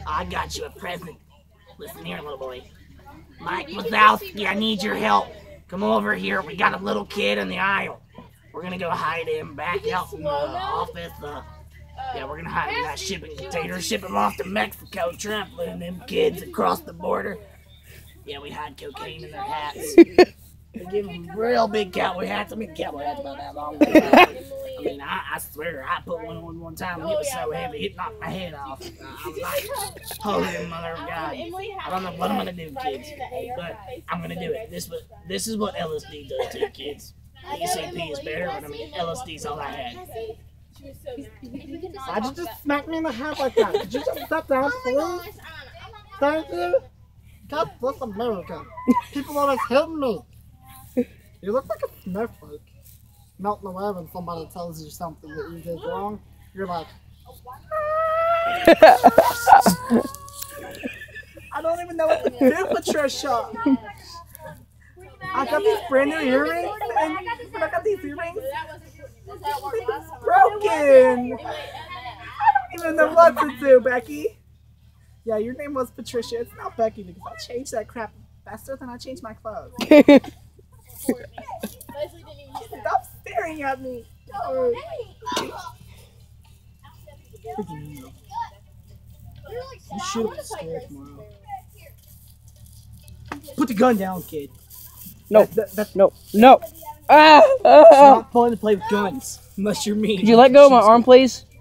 I got you a present. Listen here, little boy. Mike Wazowski, I need your help. Come over here. We got a little kid in the aisle. We're gonna go hide him back out in the office. Yeah, we're gonna hide him in that shipping container, ship him off to Mexico, trampling them kids across the border. Yeah, we hide cocaine in their hats. We give them real big cowboy hats. I mean, cowboy hats about that long. I mean, I swear, I put one on one time and it was so heavy, it knocked my head off. I was like, holy mother of God. I don't know what I'm going to do, kids, but I'm going to do it. This is what LSD does to you, kids. ECP is better, but I mean, LSD is all I had. Why'd you just smack me in the head like that? Could you just step down, please? Thank you. God bless America. People always hit me. You look like a snowflake. Melting away when somebody tells you something that you did wrong. You're like, I don't even know what to do, Patricia. I got these brand new earrings, and when I got these earrings, it's broken. I don't even know what to do, Becky. Yeah, your name was Patricia. It's not Becky because I'll change that crap faster than I change my clothes. Stop staring at me. Oh. You should have been scared tomorrow. Put the gun down, kid. No, no. It's not fun to play with guns unless you're me. Could you let go of my arm, please?